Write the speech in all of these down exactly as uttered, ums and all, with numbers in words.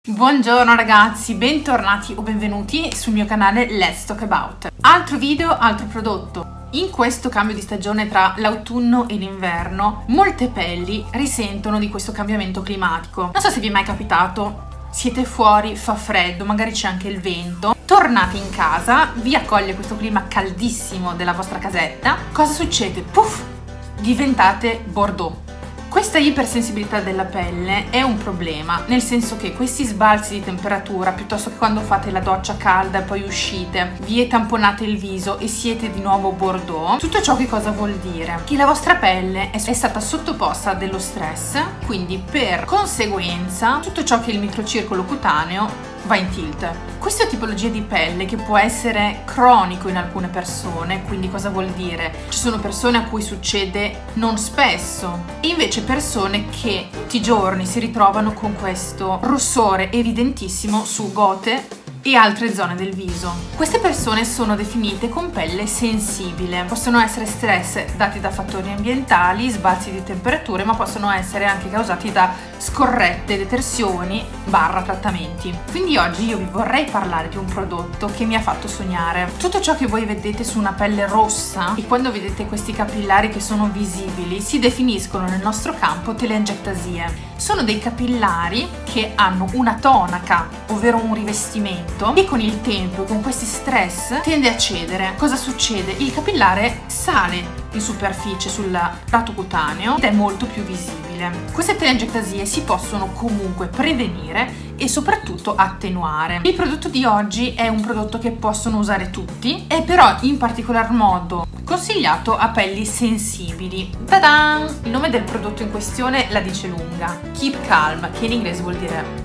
Buongiorno ragazzi, bentornati o benvenuti sul mio canale Let's Talk About. Altro video, altro prodotto. In questo cambio di stagione tra l'autunno e l'inverno, molte pelli risentono di questo cambiamento climatico. Non so se vi è mai capitato, siete fuori, fa freddo, magari c'è anche il vento, tornate in casa, vi accoglie questo clima caldissimo della vostra casetta, cosa succede? Puff! Diventate Bordeaux. Questa ipersensibilità della pelle è un problema, nel senso che questi sbalzi di temperatura, piuttosto che quando fate la doccia calda e poi uscite, vi tamponate il viso e siete di nuovo Bordeaux, tutto ciò che cosa vuol dire? Che la vostra pelle è stata sottoposta a dello stress, quindi per conseguenza tutto ciò che è il microcircolo cutaneo va in tilt. Questa tipologia di pelle che può essere cronico in alcune persone, quindi cosa vuol dire? Ci sono persone a cui succede non spesso e invece persone che tutti i giorni si ritrovano con questo rossore evidentissimo su gote e altre zone del viso. Queste persone sono definite con pelle sensibile. Possono essere stress dati da fattori ambientali, sbalzi di temperature, ma possono essere anche causati da scorrette detersioni barra trattamenti. Quindi oggi io vi vorrei parlare di un prodotto che mi ha fatto sognare. Tutto ciò che voi vedete su una pelle rossa e quando vedete questi capillari che sono visibili si definiscono nel nostro campo telangiectasie. Sono dei capillari che hanno una tonaca, ovvero un rivestimento, e con il tempo, con questi stress, tende a cedere. Cosa succede? Il capillare sale in superficie sul lato cutaneo ed è molto più visibile. Queste telangiectasie si possono comunque prevenire e soprattutto attenuare. Il prodotto di oggi è un prodotto che possono usare tutti, è però in particolar modo consigliato a pelli sensibili. Ta-da! Il nome del prodotto in questione la dice lunga, Keep Calm, che in inglese vuol dire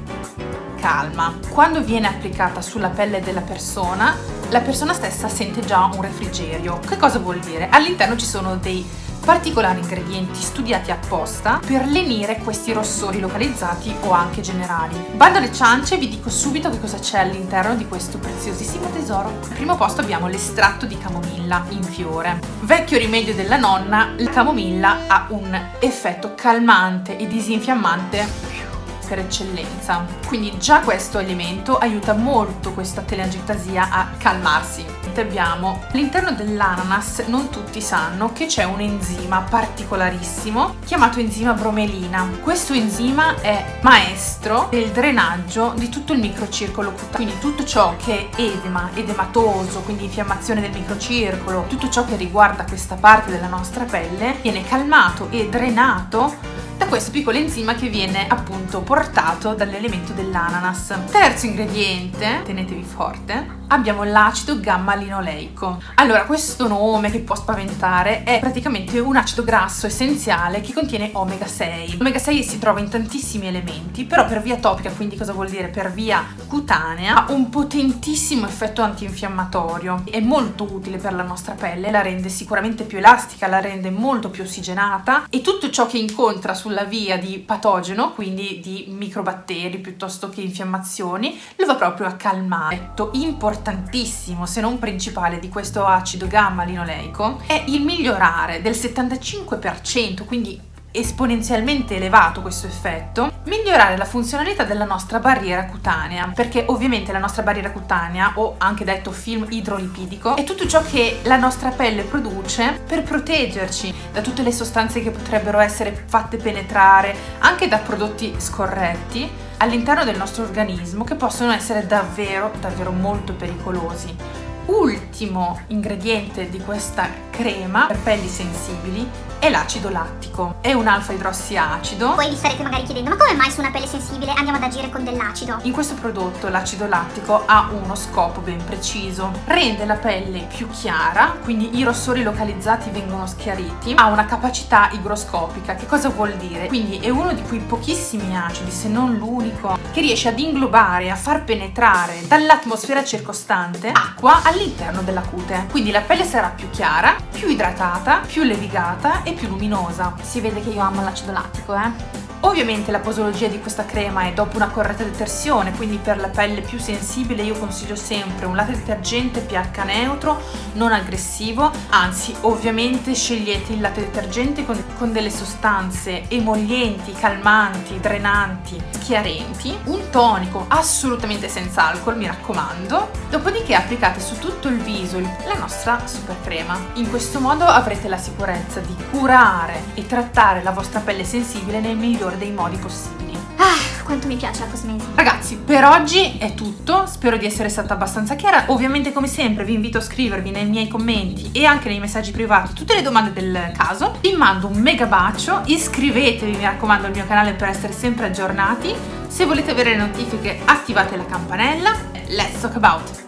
calma. Quando viene applicata sulla pelle della persona, la persona stessa sente già un refrigerio. Che cosa vuol dire? All'interno ci sono dei particolari ingredienti studiati apposta per lenire questi rossori localizzati o anche generali. Bando alle ciance, vi dico subito che cosa c'è all'interno di questo preziosissimo tesoro. Al primo posto abbiamo l'estratto di camomilla in fiore. Vecchio rimedio della nonna, la camomilla ha un effetto calmante e disinfiammante per eccellenza, quindi già questo elemento aiuta molto questa telangiectasia a calmarsi. Abbiamo all'interno dell'ananas, non tutti sanno che c'è un enzima particolarissimo chiamato enzima bromelina. Questo enzima è maestro del drenaggio di tutto il microcircolo cutaneo, quindi tutto ciò che è edema, edematoso, quindi infiammazione del microcircolo, tutto ciò che riguarda questa parte della nostra pelle viene calmato e drenato da questo piccolo enzima che viene appunto portato dall'elemento dell'ananas. Terzo ingrediente, tenetevi forte, abbiamo l'acido gamma-linoleico. Allora, questo nome che può spaventare è praticamente un acido grasso essenziale che contiene omega sei. L'omega sei si trova in tantissimi elementi, però per via topica, quindi cosa vuol dire? Per via cutanea, ha un potentissimo effetto antinfiammatorio. È molto utile per la nostra pelle, la rende sicuramente più elastica, la rende molto più ossigenata e tutto ciò che incontra sulla via di patogeno, quindi di microbatteri piuttosto che infiammazioni, lo va proprio a calmare. Importantissimo, se non principale, di questo acido gamma-linoleico è il migliorare del settantacinque per cento, quindi esponenzialmente elevato questo effetto, migliorare la funzionalità della nostra barriera cutanea, perché ovviamente la nostra barriera cutanea, o anche detto film idrolipidico, è tutto ciò che la nostra pelle produce per proteggerci da tutte le sostanze che potrebbero essere fatte penetrare anche da prodotti scorretti all'interno del nostro organismo, che possono essere davvero davvero molto pericolosi. Ultimo ingrediente di questa crema per pelli sensibili è l'acido lattico. È un alfa idrossiacido. Voi vi starete magari chiedendo: ma come mai su una pelle sensibile andiamo ad agire con dell'acido? In questo prodotto l'acido lattico ha uno scopo ben preciso: rende la pelle più chiara, quindi i rossori localizzati vengono schiariti, ha una capacità igroscopica. Che cosa vuol dire? Quindi è uno di quei pochissimi acidi, se non l'unico, che riesce ad inglobare, a far penetrare dall'atmosfera circostante acqua all'interno della cute. Quindi la pelle sarà più chiara, più idratata, più levigata e più luminosa. Si vede che io amo l'acido lattico, eh? Ovviamente la posologia di questa crema è dopo una corretta detersione, quindi per la pelle più sensibile io consiglio sempre un latte detergente pH neutro, non aggressivo, anzi ovviamente scegliete il latte detergente con, con delle sostanze emollienti, calmanti, drenanti, schiarenti, un tonico assolutamente senza alcol, mi raccomando, dopodiché applicate su tutto il viso la nostra super crema. In questo modo avrete la sicurezza di curare e trattare la vostra pelle sensibile nel migliore dei modi possibili. Ah, quanto mi piace la cosmesi. Ragazzi, per oggi è tutto, spero di essere stata abbastanza chiara. Ovviamente come sempre vi invito a scrivervi nei miei commenti e anche nei messaggi privati tutte le domande del caso. Vi mando un mega bacio, iscrivetevi mi raccomando al mio canale per essere sempre aggiornati. Se volete avere le notifiche attivate la campanella. Let's talk about